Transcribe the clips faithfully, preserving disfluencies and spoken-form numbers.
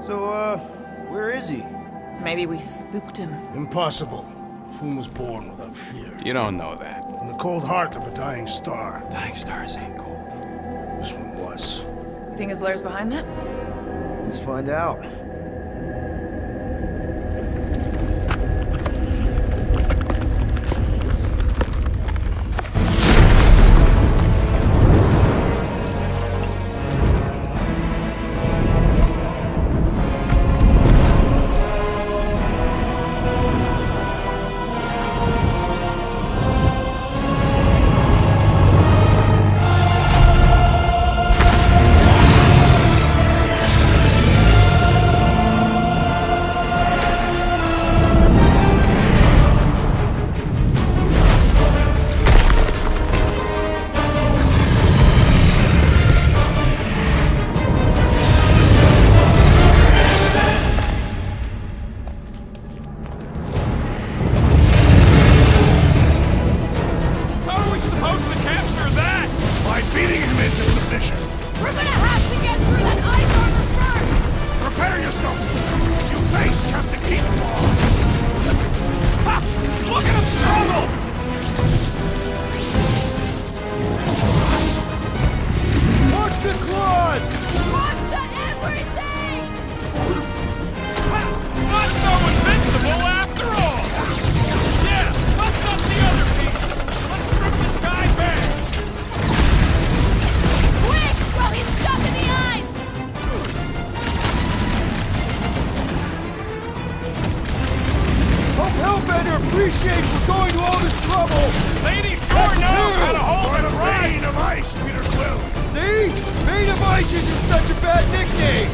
So, uh, where is he? Maybe we spooked him. Impossible. Foon was born without fear. You don't know that. In the cold heart of a dying star. Dying stars ain't cold. This one was. You think his lair's behind that? Let's find out. Appreciates we're going to all this trouble! Lady sure knows how to hold the Bane of Ice, Peter Quill! See? Bane of Ice isn't such a bad nickname!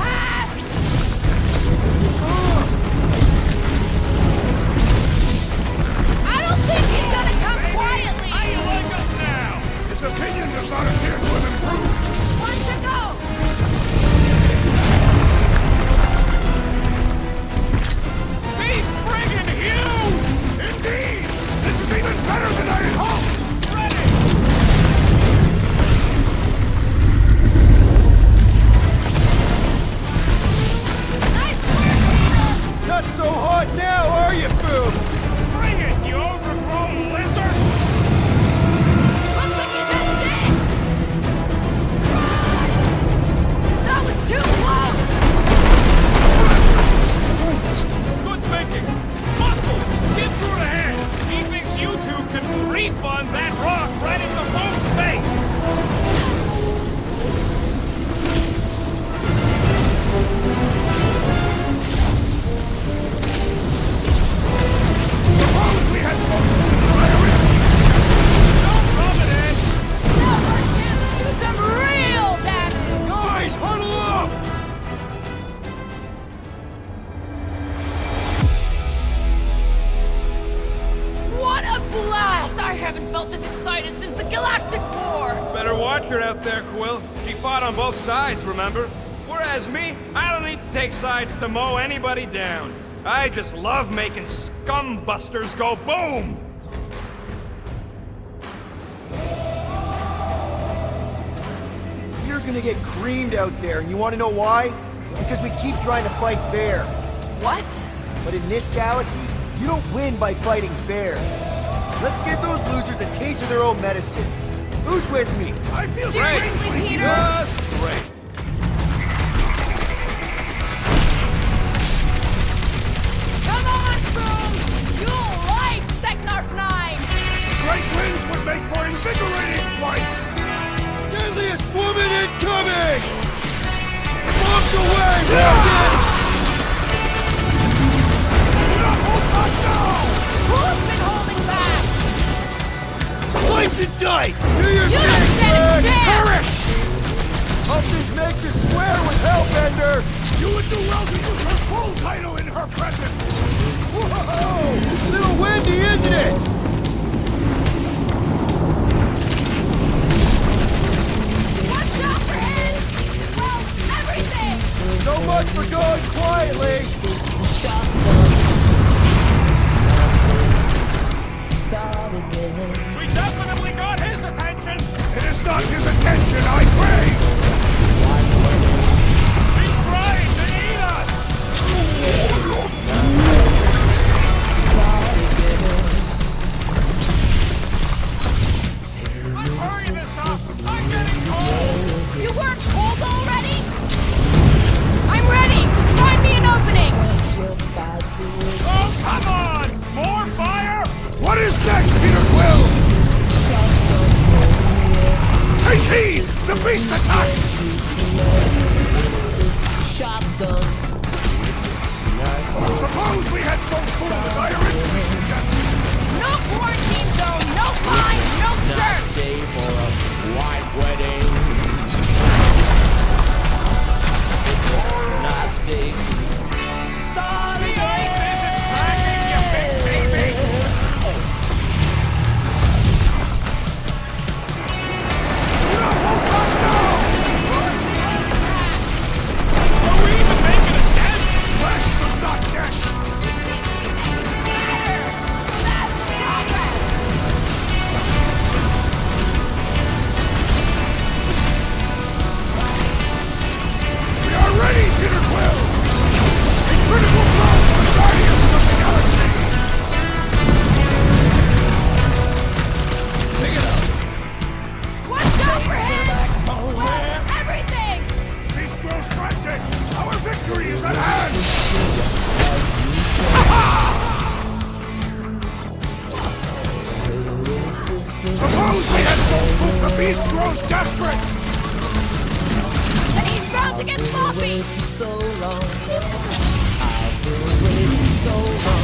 I don't think he's gonna come quietly! How do you like us now? His opinion does not appear to have improved! One to go! He's friggin' huge! Indeed! This is even better than I had hoped! Ready! Nice work! Not so hot now, are you, Boom? Bring it, you overgrown lizard! Looks like you just did! That was too close! Good thinking! Muscles! Get through the head! He thinks you two can refund that rock right into Boom's face! Suppose we had something to fire in! Don't rub it in! Now we're gonna do some real damage! Guys, huddle up! What a blast! I haven't felt this excited since the Galactic War! Better watch her out there, Quill. She fought on both sides, remember? Whereas me, I don't need to take sides to mow anybody down. I just love making scumbusters go boom! You're gonna get creamed out there, and you wanna know why? Because we keep trying to fight fair. What? But in this galaxy, you don't win by fighting fair. Let's give those losers a taste of their own medicine. Who's with me? I feel Seriously, great! Peter? Just great! Come on, Boom! You'll like Sector nine! Great winds would make for invigorating flight! Deadliest woman incoming! Bombs away, Rocket! Who's been holding back? Slice and dice! Do your You thing, don't stand a Greg! chance! Hope this makes you swear with Hellbender! You would do well to use her full title in her presence! Whoa! Little windy, isn't it? Watch out for him! Well, everything! So much for going quietly! We definitely got his attention! It is not his attention I crave! He's trying to eat next, Peter Quill? Take heed! The beast attacks! Suppose we had so full as I originally suggested. No quarantine zone, no fine, no church! Day for a white wedding. It's a nice day to start The again. ice isn't cracking, you big baby! Are we even making a dent? West does not dent! We are ready, Peter Quill! A critical blow for the Guardians of the Galaxy! Pick it up. Watch out for him! Everything! Beast grows frantic! Our victory is at hand! Suppose we had so full the beast grows desperate! He's bound to get sloppy! So long. I've been waiting so long.